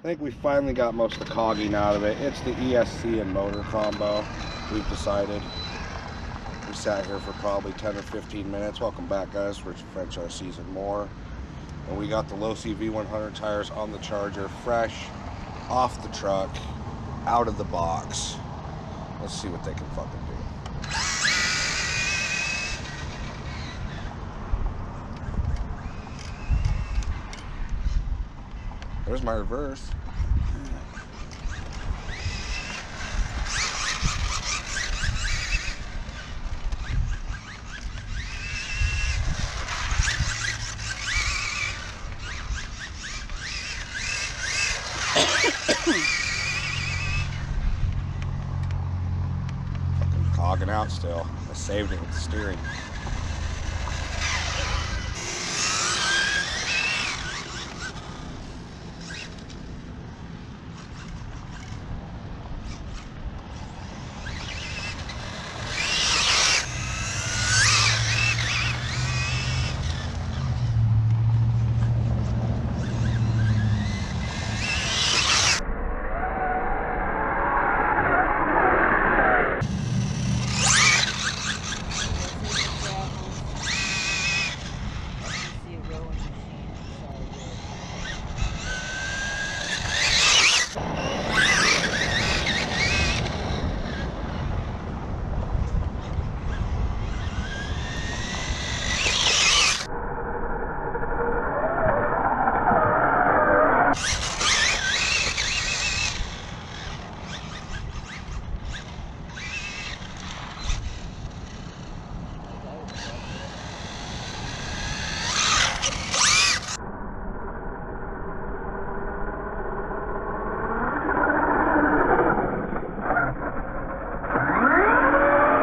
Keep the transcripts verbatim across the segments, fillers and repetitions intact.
think we finally got most of the cogging out of it. It's the E S C and motor combo, we've decided. We sat here for probably ten or fifteen minutes. Welcome back, guys, for French R Season more. And we got the low C V one hundred tires on the Charger, fresh, off the truck, out of the box. Let's see what they can fucking do. There's my reverse. Fucking cogging out still. I saved it with the steering.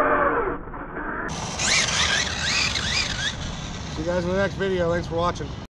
See you guys in the next video. Thanks for watching.